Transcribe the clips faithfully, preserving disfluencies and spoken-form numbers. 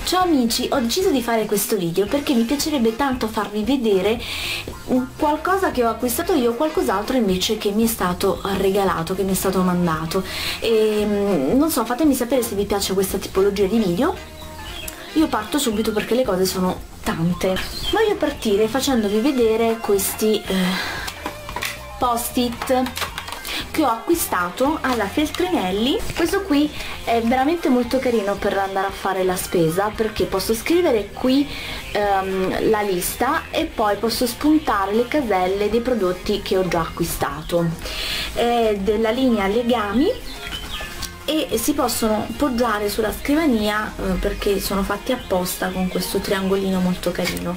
Ciao amici, ho deciso di fare questo video perché mi piacerebbe tanto farvi vedere qualcosa che ho acquistato io, qualcos'altro invece che mi è stato regalato, che mi è stato mandato. E non so, fatemi sapere se vi piace questa tipologia di video. Io parto subito perché le cose sono tante. Voglio partire facendovi vedere questi eh, post-it che ho acquistato alla Feltrinelli. Questo qui è veramente molto carino per andare a fare la spesa, perché posso scrivere qui um, la lista e poi posso spuntare le caselle dei prodotti che ho già acquistato. È della linea Legami e si possono poggiare sulla scrivania eh, perché sono fatti apposta con questo triangolino molto carino.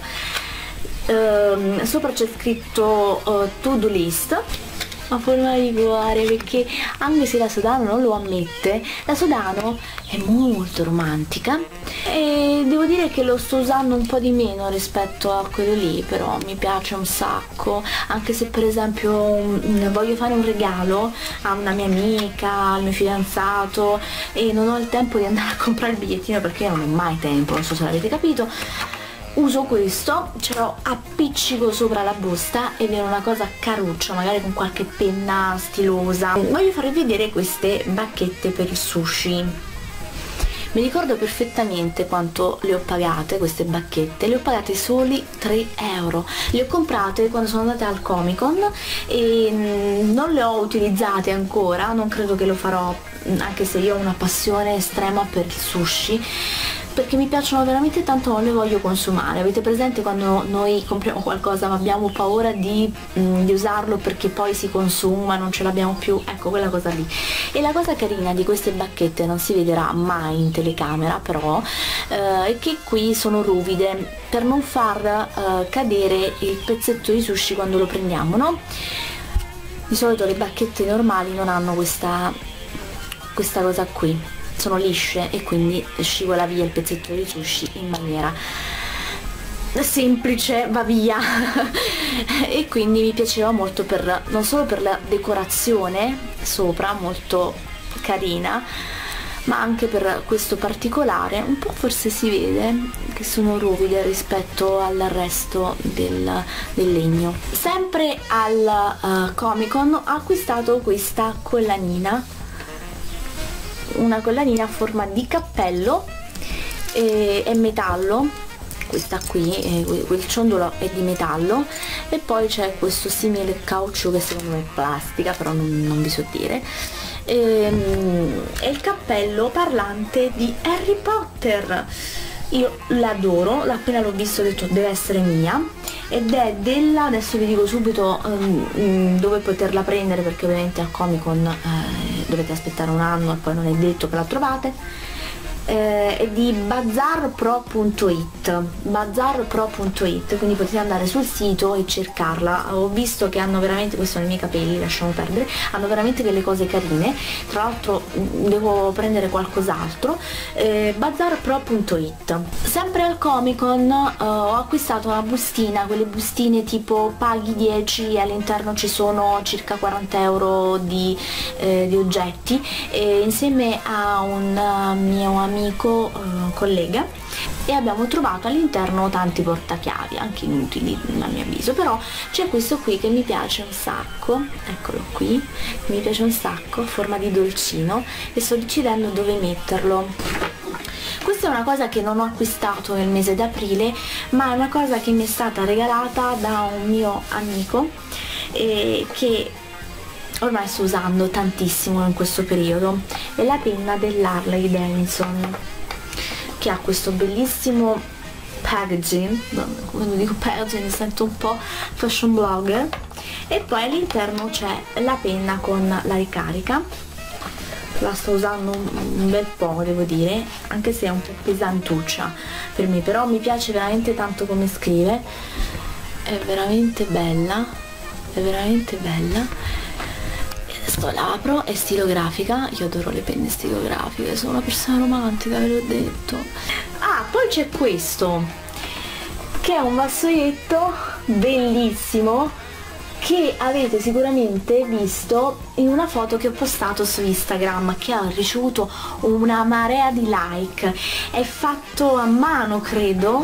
Eh, sopra c'è scritto uh, to-do list a forma di cuore, perché anche se la Sodano non lo ammette, la Sodano è molto romantica e devo dire che lo sto usando un po' di meno rispetto a quello lì, però mi piace un sacco, anche se per esempio um, voglio fare un regalo a una mia amica, al mio fidanzato e non ho il tempo di andare a comprare il bigliettino perché io non ho mai tempo, non so se l'avete capito. Uso questo, ce l'ho appiccico sopra la busta ed è una cosa caruccia, magari con qualche penna stilosa. Voglio farvi vedere queste bacchette per il sushi. Mi ricordo perfettamente quanto le ho pagate queste bacchette, le ho pagate soli tre euro. Le ho comprate quando sono andate al Comic Con e non le ho utilizzate ancora, non credo che lo farò, anche se io ho una passione estrema per il sushi, perché mi piacciono veramente tanto, non le voglio consumare. Avete presente quando noi compriamo qualcosa ma abbiamo paura di, mh, di usarlo perché poi si consuma, non ce l'abbiamo più? Ecco, quella cosa lì. E la cosa carina di queste bacchette, non si vedrà mai in telecamera però, eh, è che qui sono ruvide per non far eh, cadere il pezzetto di sushi quando lo prendiamo, no? Di solito le bacchette normali non hanno questa, questa cosa qui, sono lisce e quindi scivola via il pezzetto di sushi in maniera semplice, va via. E quindi mi piaceva molto per, non solo per la decorazione sopra molto carina, ma anche per questo particolare. Un po' forse si vede che sono ruvide rispetto al resto del, del legno. Sempre al uh, Comic Con ho acquistato questa collanina, una collanina a forma di cappello, e, è metallo, questa qui, eh, quel ciondolo è di metallo e poi c'è questo simile caucciù che secondo me è plastica, però non, non vi so dire. E, è il cappello parlante di Harry Potter. Io l'adoro, appena l'ho visto ho detto deve essere mia, ed è della, adesso vi dico subito um, dove poterla prendere, perché ovviamente al Comic Con eh, dovete aspettare un anno e poi non è detto che la trovate. Eh, è di bazaar pro punto it, bazaar pro punto it, quindi potete andare sul sito e cercarla. Ho visto che hanno veramente, questi sono i miei capelli, lasciamo perdere, hanno veramente delle cose carine. Tra l'altro devo prendere qualcos'altro. eh, bazaar pro punto it. Sempre al Comic Con eh, ho acquistato una bustina, quelle bustine tipo paghi dieci e all'interno ci sono circa quaranta euro di, eh, di oggetti, e insieme a un uh, mio amico amico, uh, collega, e abbiamo trovato all'interno tanti portachiavi, anche inutili a mio avviso, però c'è questo qui che mi piace un sacco, eccolo qui, mi piace un sacco, a forma di dolcino, e sto decidendo dove metterlo. Questa è una cosa che non ho acquistato nel mese d'aprile, ma è una cosa che mi è stata regalata da un mio amico e che ormai sto usando tantissimo in questo periodo. È la penna dell'Harley Davidson, che ha questo bellissimo packaging, quando dico packaging mi sento un po' fashion blogger, e poi all'interno c'è la penna con la ricarica. La sto usando un bel po', devo dire, anche se è un po' pesantuccia per me, però mi piace veramente tanto come scrive, è veramente bella, è veramente bella. Adesso l'apro, è stilografica, io adoro le penne stilografiche, sono una persona romantica, ve l'ho detto. Ah, poi c'è questo, che è un vassoietto bellissimo, che avete sicuramente visto in una foto che ho postato su Instagram, che ha ricevuto una marea di like. È fatto a mano, credo,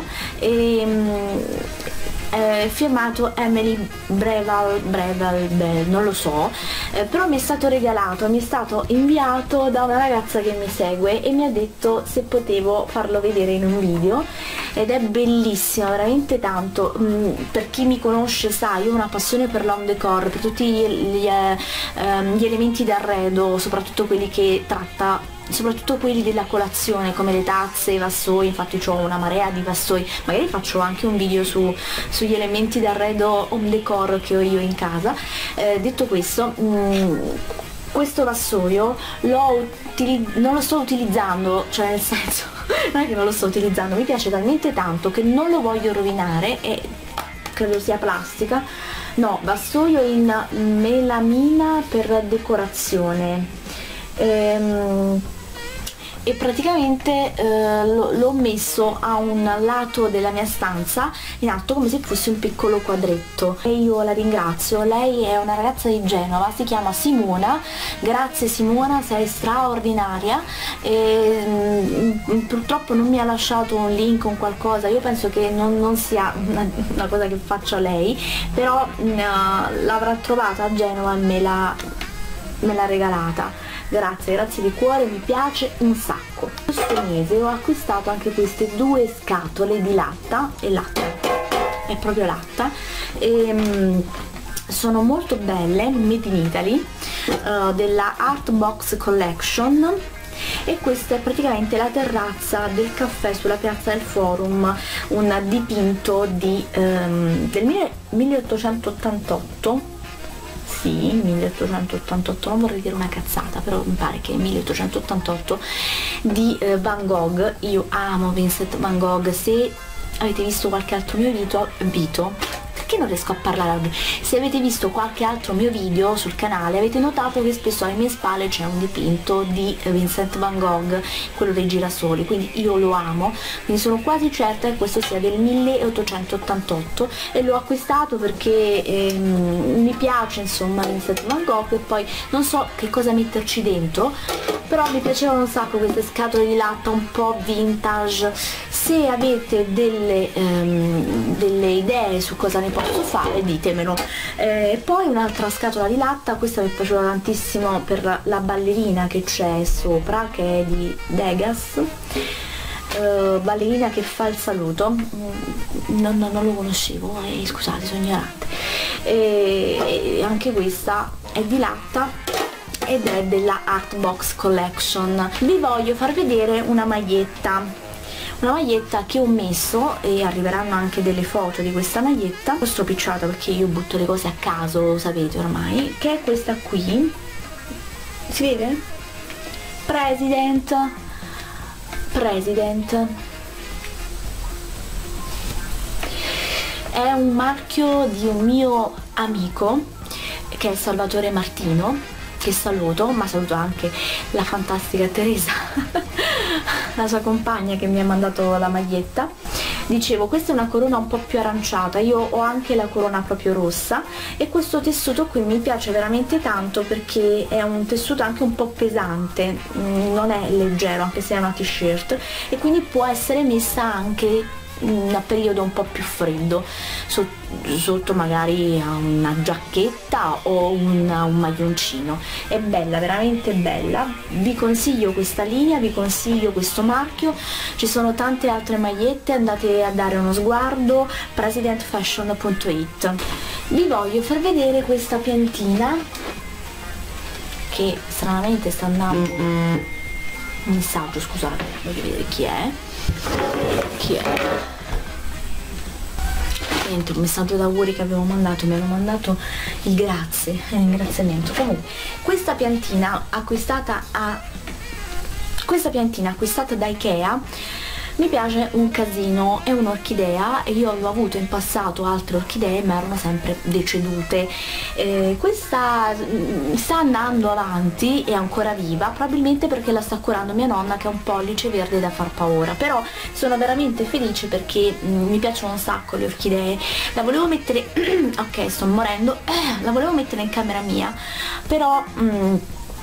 e è firmato Emily Breval, Breval Bell, non lo so, eh, però mi è stato regalato, mi è stato inviato da una ragazza che mi segue e mi ha detto se potevo farlo vedere in un video, ed è bellissimo, veramente tanto. Mm, per chi mi conosce sa, io ho una passione per l'home decor, per tutti gli, gli, eh, gli elementi d'arredo, soprattutto quelli che tratta, soprattutto quelli della colazione, come le tazze, i vassoi. Infatti ho una marea di vassoi, magari faccio anche un video su, sugli elementi d'arredo home decor che ho io in casa. Eh, detto questo, mh, questo vassoio lo non lo sto utilizzando, cioè nel senso non è che non lo sto utilizzando, mi piace talmente tanto che non lo voglio rovinare, e credo sia plastica, no, vassoio in melamina per decorazione. Ehm, e praticamente eh, l'ho messo a un lato della mia stanza in alto, come se fosse un piccolo quadretto, e io la ringrazio. Lei è una ragazza di Genova, si chiama Simona. Grazie Simona, sei straordinaria. E, mh, purtroppo non mi ha lasciato un link o qualcosa, io penso che non, non sia una, una cosa che faccia lei, però mh, l'avrà trovata a Genova e me l'ha me l'ha regalata. Grazie, grazie di cuore, mi piace un sacco. Questo mese ho acquistato anche queste due scatole di latta, e latta, è proprio latta, e, um, sono molto belle, made in Italy, uh, della Artbox Collection, e questa è praticamente la terrazza del caffè sulla piazza del Forum, un dipinto di, um, del milleottocentottantotto. Sì, milleottocentottantotto, non vorrei dire una cazzata, però mi pare che è milleottocentottantotto, di eh, Van Gogh. Io amo Vincent Van Gogh. Se avete visto qualche altro mio video, video perché non riesco a parlare oggi? Se avete visto qualche altro mio video sul canale, avete notato che spesso alle mie spalle c'è un dipinto di Vincent Van Gogh, quello dei girasoli, quindi io lo amo, quindi sono quasi certa che questo sia del milleottocentottantotto, e l'ho acquistato perché ehm, mi piace insomma Vincent Van Gogh, e poi non so che cosa metterci dentro, però mi piacevano un sacco queste scatole di latta un po' vintage. Se avete delle, ehm, delle idee su cosa ne posso fare, ditemelo. E eh, poi un'altra scatola di latta, questa mi è piaciuta tantissimo per la ballerina che c'è sopra, che è di Degas, uh, ballerina che fa il saluto. Non, non, non lo conoscevo, eh, scusate, sono ignorante. E, e anche questa è di latta ed è della Artbox Collection. Vi voglio far vedere una maglietta. Una maglietta che ho messo, e arriveranno anche delle foto di questa maglietta. L'ho stropicciata perché io butto le cose a caso, lo sapete ormai, che è questa qui. Si vede? President. President. È un marchio di un mio amico che è Salvatore Martino, che saluto, ma saluto anche la fantastica Teresa, la sua compagna, che mi ha mandato la maglietta. Dicevo, questa è una corona un po' più aranciata, io ho anche la corona proprio rossa, e questo tessuto qui mi piace veramente tanto perché è un tessuto anche un po' pesante, non è leggero anche se è una t-shirt, e quindi può essere messa anche in periodo un po' più freddo, sotto magari a una giacchetta o una, un maglioncino. È bella, veramente bella. Vi consiglio questa linea, vi consiglio questo marchio, ci sono tante altre magliette, andate a dare uno sguardo, president fashion punto it. Vi voglio far vedere questa piantina che stranamente sta andando un messaggio, scusate, voglio vedere chi è. Chi è? Niente, un messaggio d'auguri che avevo mandato, mi hanno mandato il grazie, il ringraziamento. Comunque, questa piantina acquistata a questa piantina acquistata da Ikea mi piace un casino, è un'orchidea e io avevo avuto in passato altre orchidee ma erano sempre decedute. Eh, questa sta andando avanti, è ancora viva, probabilmente perché la sta curando mia nonna, che è un pollice verde da far paura, però sono veramente felice perché mh, mi piacciono un sacco le orchidee. La volevo mettere ok, sto morendo, eh, la volevo mettere in camera mia, però mh,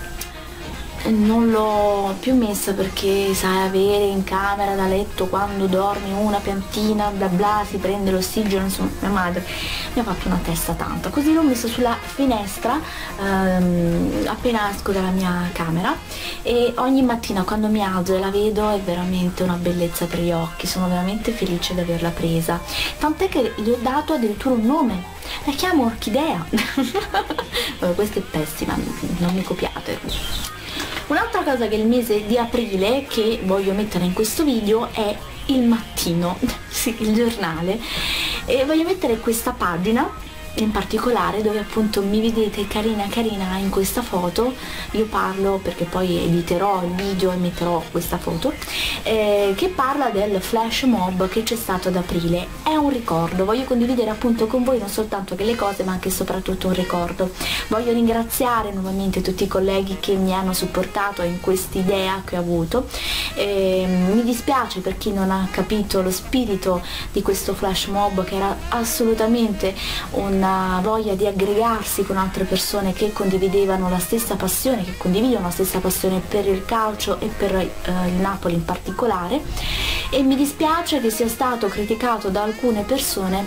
non l'ho più messa perché sai, avere in camera da letto quando dormi una piantina bla bla, si prende l'ossigeno, insomma mia madre mi ha fatto una testa tanta, così l'ho messa sulla finestra ehm, appena esco dalla mia camera, e ogni mattina quando mi alzo e la vedo è veramente una bellezza per gli occhi, sono veramente felice di averla presa, tant'è che gli ho dato addirittura un nome, la chiamo Orchidea. Vabbè, questa è pessima, non mi copiate. Un'altra cosa che il mese di aprile che voglio mettere in questo video è il mattino, sì, il giornale, e voglio mettere questa pagina in particolare dove appunto mi vedete carina carina in questa foto. Io parlo, perché poi editerò il video e metterò questa foto, eh, che parla del flash mob che c'è stato ad aprile. È un ricordo, voglio condividere appunto con voi non soltanto che le cose ma anche e soprattutto un ricordo. Voglio ringraziare nuovamente tutti i colleghi che mi hanno supportato in quest'idea che ho avuto. Eh, mi dispiace per chi non ha capito lo spirito di questo flash mob, che era assolutamente un una voglia di aggregarsi con altre persone che condividevano la stessa passione, che condividono la stessa passione per il calcio e per eh, il Napoli in particolare, e mi dispiace che sia stato criticato da alcune persone,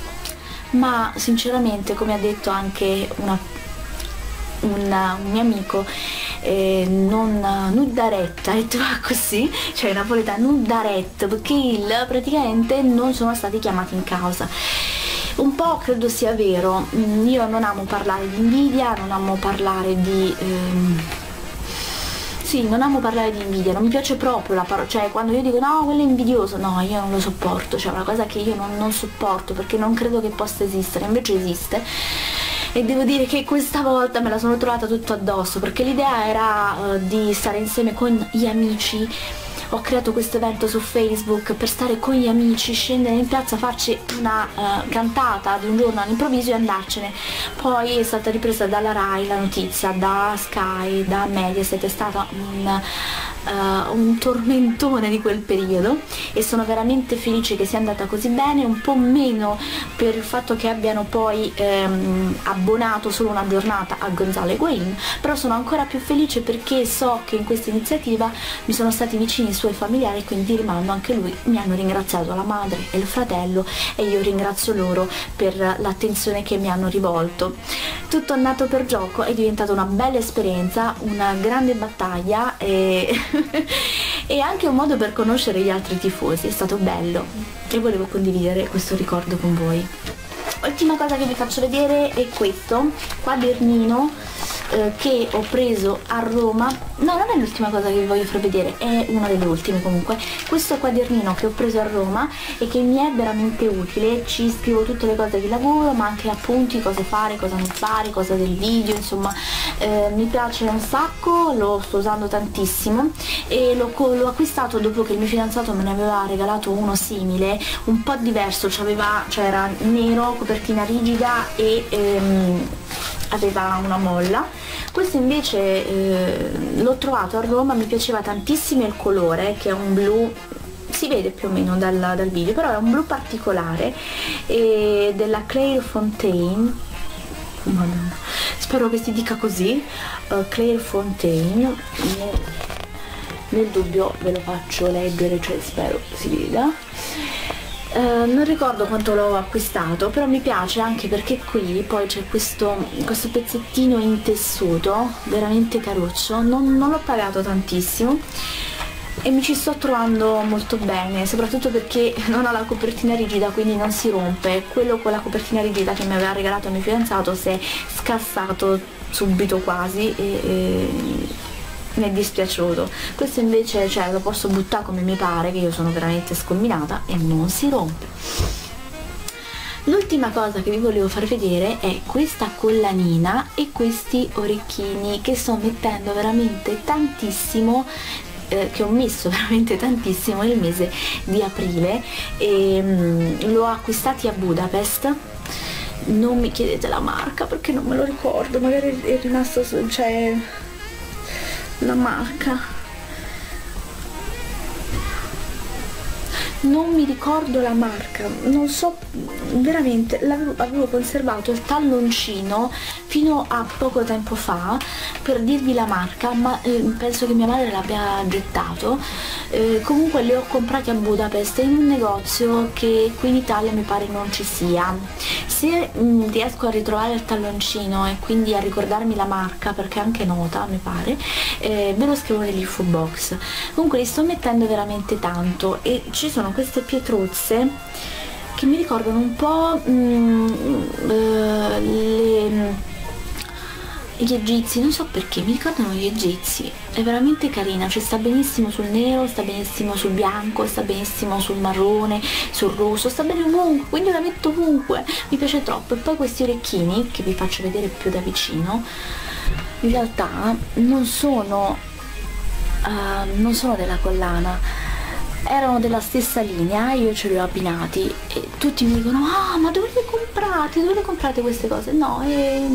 ma sinceramente, come ha detto anche una, una, un mio amico, eh, non nuddaretta, e tu così, cioè napoletano nuddaretta, perché il praticamente non sono stati chiamati in causa. Un po' credo sia vero, io non amo parlare di invidia, non amo parlare di... Ehm... sì, non amo parlare di invidia, non mi piace proprio la parola, cioè quando io dico no, quello è invidioso, no, io non lo sopporto, cioè è una cosa che io non, non sopporto perché non credo che possa esistere, invece esiste. E devo dire che questa volta me la sono trovata tutto addosso, perché l'idea era uh, di stare insieme con gli amici. Ho creato questo evento su Facebook per stare con gli amici, scendere in piazza, farci una uh, cantata di un giorno all'improvviso e andarcene. Poi è stata ripresa dalla Rai la notizia, da Sky, da Mediaset, è stata un, uh, un tormentone di quel periodo, e sono veramente felice che sia andata così bene, un po' meno per il fatto che abbiano poi ehm, abbonato solo una giornata a Gonzalo Higuaín, però sono ancora più felice perché so che in questa iniziativa mi sono stati vicini i suoi familiari, quindi rimando anche lui. Mi hanno ringraziato la madre e il fratello e io ringrazio loro per l'attenzione che mi hanno rivolto. Tutto è nato per gioco, è diventata una bella esperienza, una grande battaglia e, e anche un modo per conoscere gli altri tifosi, è stato bello e volevo condividere questo ricordo con voi. Ultima cosa che vi faccio vedere è questo quadernino eh, che ho preso a Roma. No, non è l'ultima cosa che vi voglio far vedere, è una delle ultime comunque. Questo quadernino che ho preso a Roma e che mi è veramente utile, ci scrivo tutte le cose di lavoro ma anche appunti, cosa fare, cosa non fare, cosa del video, insomma eh, mi piace un sacco, lo sto usando tantissimo e l'ho acquistato dopo che il mio fidanzato me ne aveva regalato uno simile, un po' diverso, cioè era nero, copertina rigida e ehm, aveva una molla. Questo invece eh, l'ho trovato a Roma, mi piaceva tantissimo il colore, che è un blu, si vede più o meno dal, dal video, però è un blu particolare, e della Clairefontaine, oh, Madonna, spero che si dica così, uh, Clairefontaine, nel, nel dubbio ve lo faccio leggere, cioè spero si veda. Uh, non ricordo quanto l'ho acquistato, però mi piace anche perché qui poi c'è questo, questo pezzettino in tessuto veramente caruccio, non, non l'ho pagato tantissimo e mi ci sto trovando molto bene, soprattutto perché non ha la copertina rigida, quindi non si rompe. Quello con la copertina rigida che mi aveva regalato il mio fidanzato si è scassato subito quasi e, e mi è dispiaciuto. Questo invece, cioè, lo posso buttare come mi pare, che io sono veramente scombinata, e non si rompe. L'ultima cosa che vi volevo far vedere è questa collanina e questi orecchini che sto mettendo veramente tantissimo eh, che ho messo veramente tantissimo è il mese di aprile e um, l'ho acquistati a Budapest. Non mi chiedete la marca perché non me lo ricordo, magari è rimasto, cioè, la marca non mi ricordo la marca, non so veramente, l'avevo, avevo conservato il talloncino fino a poco tempo fa per dirvi la marca, ma eh, penso che mia madre l'abbia gettato. Eh, comunque li ho comprati a Budapest in un negozio che qui in Italia mi pare non ci sia. Se mh, riesco a ritrovare il talloncino e quindi a ricordarmi la marca, perché è anche nota mi pare, eh, ve lo scrivo nell'info box. Comunque li sto mettendo veramente tanto e ci sono queste pietruzze che mi ricordano un po' mm, uh, le, gli egizi, non so perché, mi ricordano gli egizi. È veramente carina, cioè sta benissimo sul nero, sta benissimo sul bianco, sta benissimo sul marrone, sul rosso, sta bene ovunque, quindi la metto ovunque, mi piace troppo. E poi questi orecchini, che vi faccio vedere più da vicino, in realtà non sono, uh, non sono della collana, erano della stessa linea, io ce li ho abbinati e tutti mi dicono: ah, ma dove le comprate? Dove le comprate queste cose? No, e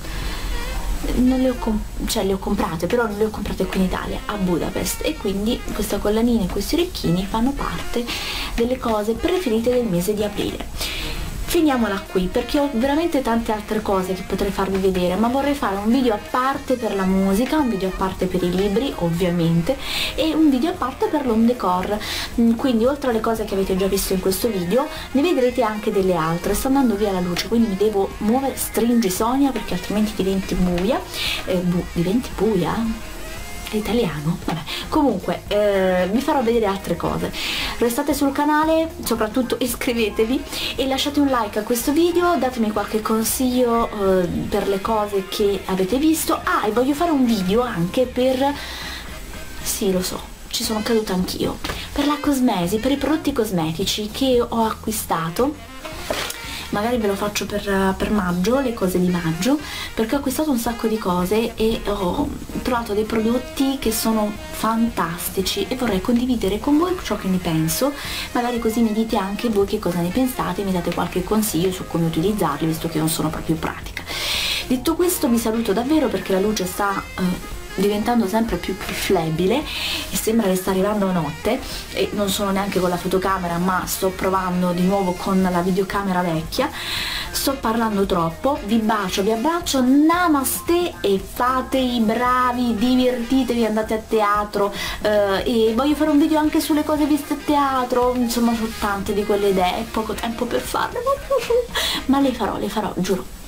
non le ho, cioè, le ho comprate, però non le ho comprate qui in Italia, a Budapest, e quindi questa collanina e questi orecchini fanno parte delle cose preferite del mese di aprile. Finiamola qui perché ho veramente tante altre cose che potrei farvi vedere, ma vorrei fare un video a parte per la musica, un video a parte per i libri ovviamente e un video a parte per l'home decor. Quindi oltre alle cose che avete già visto in questo video ne vedrete anche delle altre. Sta andando via la luce, quindi mi devo muovere, stringi Sonia perché altrimenti diventi buia, eh, bu diventi buia? È italiano? Vabbè, comunque eh, vi farò vedere altre cose. Restate sul canale, soprattutto iscrivetevi e lasciate un like a questo video, datemi qualche consiglio eh, per le cose che avete visto. Ah, e voglio fare un video anche per... sì, lo so, ci sono caduta anch'io, per la cosmesi, per i prodotti cosmetici che ho acquistato. Magari ve lo faccio per, per maggio, le cose di maggio, perché ho acquistato un sacco di cose e ho trovato dei prodotti che sono fantastici e vorrei condividere con voi ciò che ne penso. Magari così mi dite anche voi che cosa ne pensate, mi date qualche consiglio su come utilizzarli, visto che non sono proprio pratica. Detto questo vi saluto davvero perché la luce sta... Eh, diventando sempre più, più flebile e sembra che sta arrivando notte e non sono neanche con la fotocamera ma sto provando di nuovo con la videocamera vecchia. Sto parlando troppo, vi bacio, vi abbraccio, namaste e fate i bravi, divertitevi, andate a teatro eh, e voglio fare un video anche sulle cose viste a teatro, insomma ho tante di quelle idee, poco tempo per farle ma le farò, le farò, giuro.